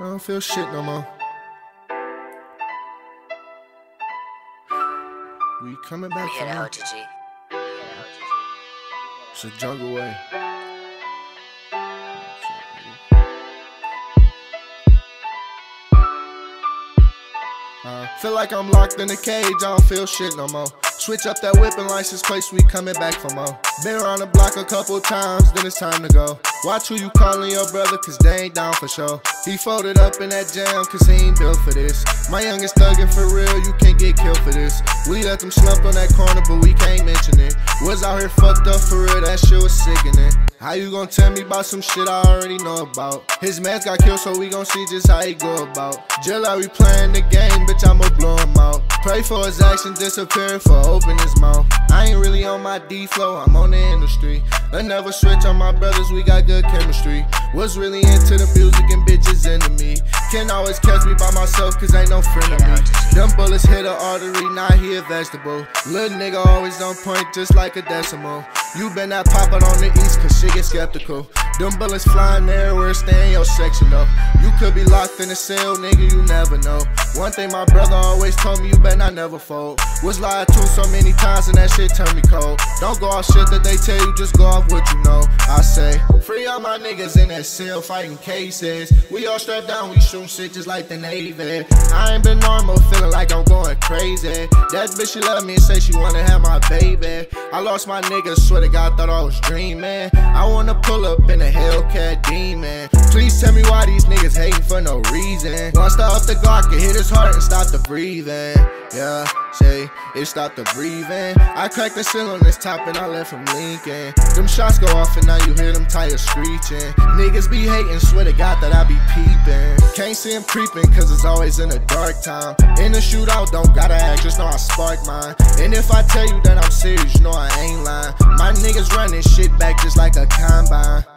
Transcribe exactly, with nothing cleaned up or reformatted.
I don't feel shit no more. We coming back We from hit now. O T G. It's a jungle way. Uh, feel like I'm locked in a cage, I don't feel shit no more. Switch up that whipping license place, we coming back for more. Been around the block a couple times, then it's time to go. Watch who you calling your brother, cause they ain't down for sure. He folded up in that jam, cause he ain't built for this. My youngest thuggin' for real, you can't get killed for this. We let them slump on that corner, but we can't mention it. Was out here fucked up for real, that shit was sickening. How you gon' tell me about some shit I already know about? His mans got killed, so we gon' see just how he go about. Jill out, we playing the game, bitch, I'ma blow him out. Pray for his action disappearing for open his mouth. I ain't really on my D flow, I'm on the industry. I never switch on my brothers, we got good chemistry. Was really into the music and bitches into me. Can't always catch me by myself, cause ain't no friend of me. Them bullets hit an artery, now he a vegetable. Little nigga always on point, just like a decimal. You been that poppin' on the east, cause shit get skeptical. Them bullets flying everywhere, stay in your section though. You could be locked in a cell, nigga, you never know. One thing my brother always told me, you better not never fold. Was lied to so many times and that shit turned me cold. Don't go off shit that they tell you, just go off what you know. I say, free all my niggas in that cell fighting cases. We all strapped down, we shoot shit just like the Navy. I ain't been normal, feeling like I'm going crazy. That bitch, she love me and say she wanna have my baby. I lost my niggas, swear to God, thought I was dreaming. I wanna pull up in a Hellcat demon. Please tell me why these niggas hating for no reason. Once I off the Glock, it hit his heart and stopped the breathing. Yeah, say, it stopped the breathing. I cracked the seal on this top and I left him linking. Them shots go off and now you hear them tires screeching. Niggas be hating, swear to God that I be peeping. Can't see him creeping cause it's always in a dark time. In a shootout, don't gotta act, just know I spark mine. And if I tell you that I'm serious, you know I ain't lying. My niggas running shit back just like a combine.